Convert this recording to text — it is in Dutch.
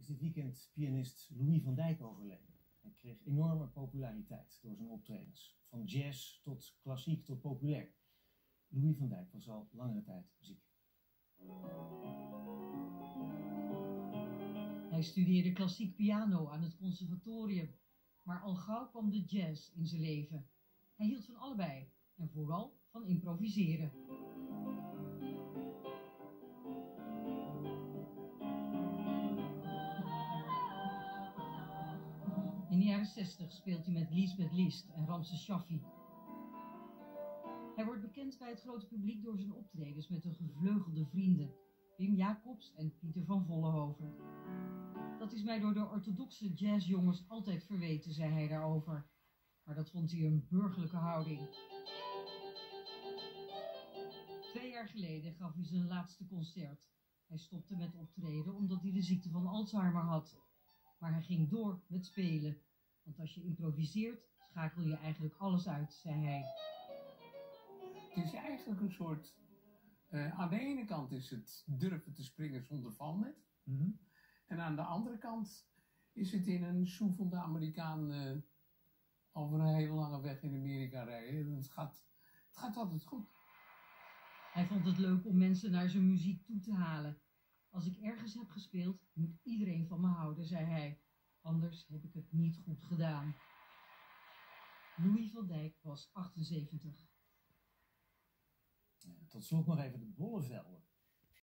dit weekend pianist Louis van Dijk overleden. Hij kreeg enorme populariteit door zijn optredens. Van jazz tot klassiek tot populair. Louis van Dijk was al langere tijd ziek. Hij studeerde klassiek piano aan het conservatorium, maar al gauw kwam de jazz in zijn leven. Hij hield van allebei en vooral van improviseren. In de jaren 60 speelt hij met Lisbeth List en Ramses Shaffi. Hij wordt bekend bij het grote publiek door zijn optredens met de gevleugelde vrienden Wim Jacobs en Pieter van Vollenhoven. Dat is mij door de orthodoxe jazzjongens altijd verweten, zei hij daarover. Maar dat vond hij een burgerlijke houding. 2 jaar geleden gaf hij zijn laatste concert. Hij stopte met optreden omdat hij de ziekte van Alzheimer had. Maar hij ging door met spelen. Want als je improviseert, schakel je eigenlijk alles uit, zei hij. Het is eigenlijk een soort... aan de ene kant is het durven te springen zonder valnet. En aan de andere kant is het in een soevelde Amerikaan over een hele lange weg in Amerika rijden. Het gaat altijd goed. Hij vond het leuk om mensen naar zijn muziek toe te halen. Als ik ergens heb gespeeld, moet iedereen van me houden, zei hij. Anders heb ik het niet goed gedaan. Louis van Dijk was 78. Tot slot nog even de bollevelden.